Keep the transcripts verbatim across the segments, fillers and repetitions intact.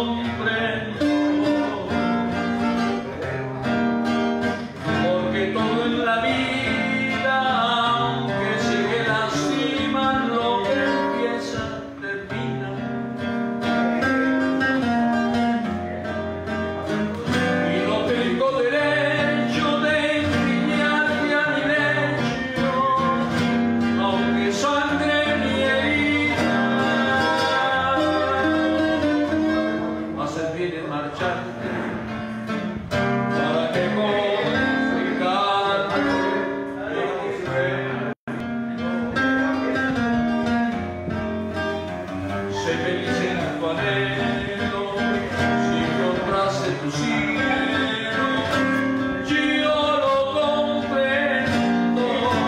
comprendo, porque todo en la vida, aunque sigue lastima, lo que empieza termina. Y no tengo derecho de envidiarte a mi lecho, aunque sangre mi herida. Haces bien en marcharte, para que complicarte sé feliz en tu anhelo, si encontraste tu cielo, yo lo comprendo.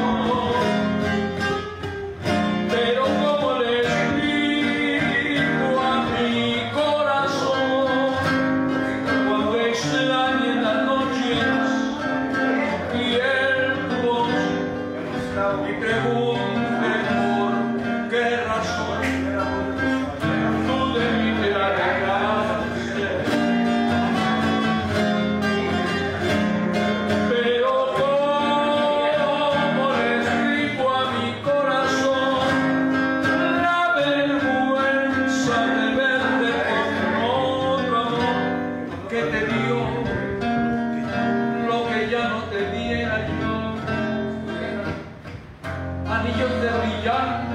Pero como le explico a mi corazón, cuando extrañe en las noches y el tu voz y pregunte por qué razón tú de mí te alejaste. Pero como le explico a mi corazón la vergüenza de verte con otro amor que te dio lo que ya no te diera yo, anillos de brillantes.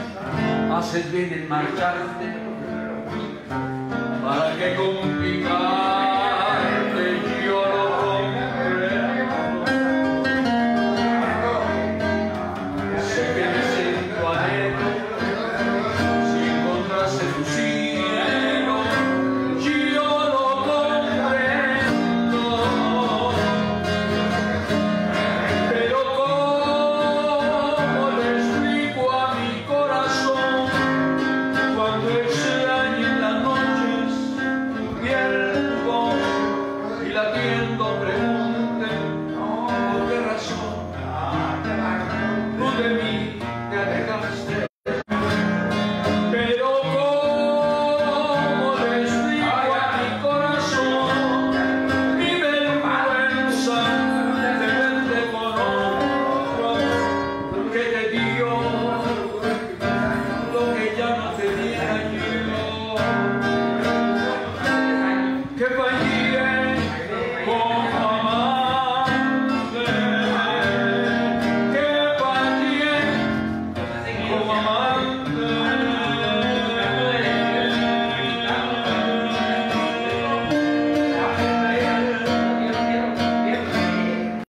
Haces bien en marcharte, para que complicarte